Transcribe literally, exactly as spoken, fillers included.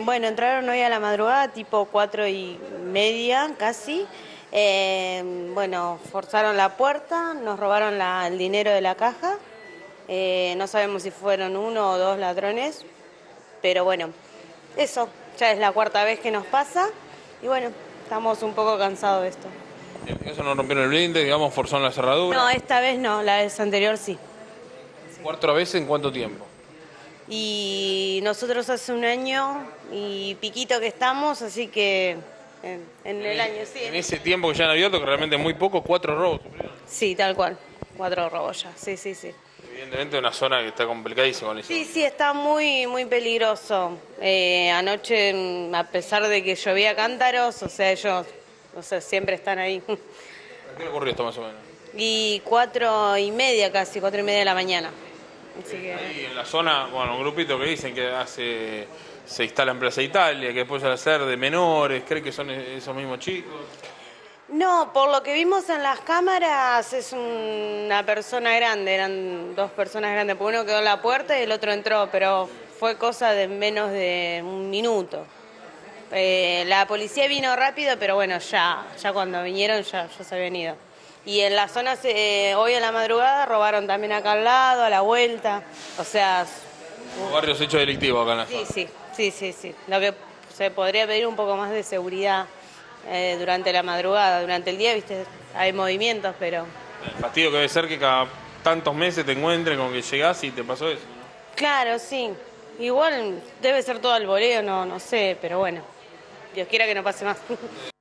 Bueno, entraron hoy a la madrugada, tipo cuatro y media casi. Eh, bueno, forzaron la puerta, nos robaron la- el dinero de la caja. Eh, no sabemos si fueron uno o dos ladrones, pero bueno, eso, ya es la cuarta vez que nos pasa y bueno, estamos un poco cansados de esto. Eso no rompieron el blinde, digamos, forzaron la cerradura. No, esta vez no, la vez anterior sí. ¿Cuatro veces en cuánto tiempo? Y nosotros hace un año y piquito que estamos, así que en, en el año, sí. En ese tiempo que ya han abierto, que realmente es muy poco, cuatro robos sufrieron. Sí, tal cual. Cuatro robos ya, sí, sí, sí. Evidentemente una zona que está complicadísima con eso. Sí, sí, está muy, muy peligroso. Eh, anoche, mm, a pesar de que llovía cántaros, o sea, ellos, o sea, siempre están ahí. ¿A qué le ocurrió esto más o menos? Y cuatro y media casi, cuatro y media de la mañana. Así que... Ahí en la zona, bueno, un grupito que dicen que hace se instala en Plaza Italia, que después al hacer de menores, ¿cree que son esos mismos chicos? No, por lo que vimos en las cámaras es una persona grande, eran dos personas grandes, porque uno quedó en la puerta y el otro entró, pero fue cosa de menos de un minuto. Eh, la policía vino rápido, pero bueno, ya, ya cuando vinieron ya, ya se habían ido. Y en la zona, eh, hoy en la madrugada robaron también acá al lado, a la vuelta, o sea... Barrios hechos delictivos acá en la Sí, zona. sí, sí, sí, sí. Lo que se podría pedir un poco más de seguridad eh, durante la madrugada, durante el día, viste, hay movimientos, pero... El fastidio que debe ser que cada tantos meses te encuentren con que llegás y te pasó eso, ¿no? Claro, sí. Igual debe ser todo al voleo, no, no sé, pero bueno. Dios quiera que no pase más.